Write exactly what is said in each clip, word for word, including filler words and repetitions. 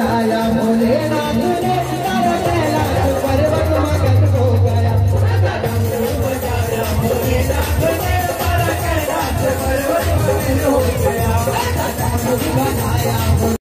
बनाया भोलेनाथ ने तारा कैलाश पर्वत मगन हो गया। भोलेनाथ ने तारा कैलाश पर्वत मगन हो गया। बनाया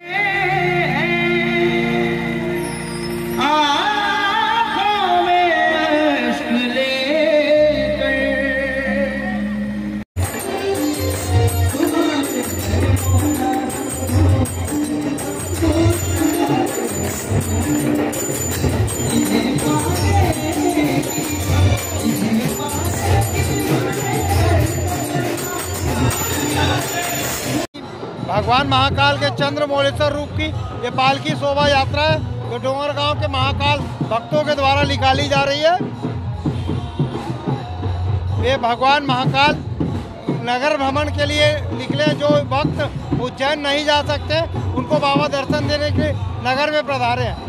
भगवान महाकाल के चंद्रमौलेश्वर रूप की ये पालकी शोभा यात्रा है जो डोंगरगांव के महाकाल भक्तों के द्वारा निकाली जा रही है। ये भगवान महाकाल नगर भ्रमण के लिए निकले, जो भक्त उज्जैन नहीं जा सकते उनको बाबा दर्शन देने के लिए नगर में पधारे हैं।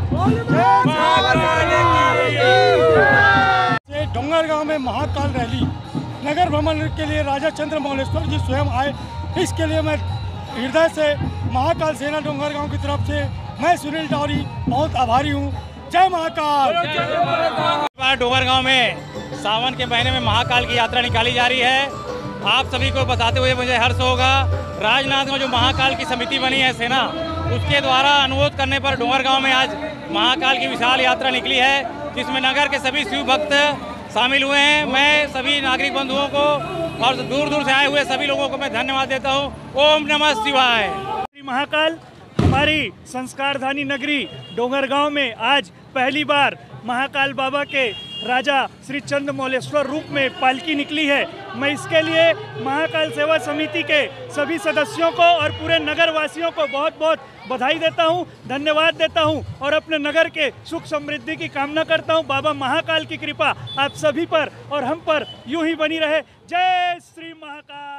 डोंगरगांव में महाकाल रैली नगर भ्रमण के लिए राजा चंद्रमौलेश्वर जी स्वयं आए, इसके लिए मैं हृदय से महाकाल सेना डोंगरगांव की तरफ से मैं सुनील डौरी बहुत आभारी हूँ। जय महाकाल। डोंगरगांव में सावन के महीने में महाकाल की यात्रा निकाली जा रही है। आप सभी को बताते हुए मुझे हर्ष होगा, राजनाथ में जो महाकाल की समिति बनी है सेना, उसके द्वारा अनुरोध करने पर डोंगरगांव में आज महाकाल की विशाल यात्रा निकली है, जिसमें नगर के सभी शिव भक्त शामिल हुए हैं। मैं सभी नागरिक बंधुओं को और दूर दूर से आए हुए सभी लोगों को मैं धन्यवाद देता हूं। ओम नमः शिवाय। श्री महाकाल हमारी संस्कारधानी नगरी डोंगरगांव में आज पहली बार महाकाल बाबा के राजा श्री चंद्रमौलेश्वर रूप में पालकी निकली है। मैं इसके लिए महाकाल सेवा समिति के सभी सदस्यों को और पूरे नगर वासियों को बहुत बहुत बधाई देता हूं, धन्यवाद देता हूं और अपने नगर के सुख समृद्धि की कामना करता हूं। बाबा महाकाल की कृपा आप सभी पर और हम पर यूं ही बनी रहे। जय श्री महाकाल।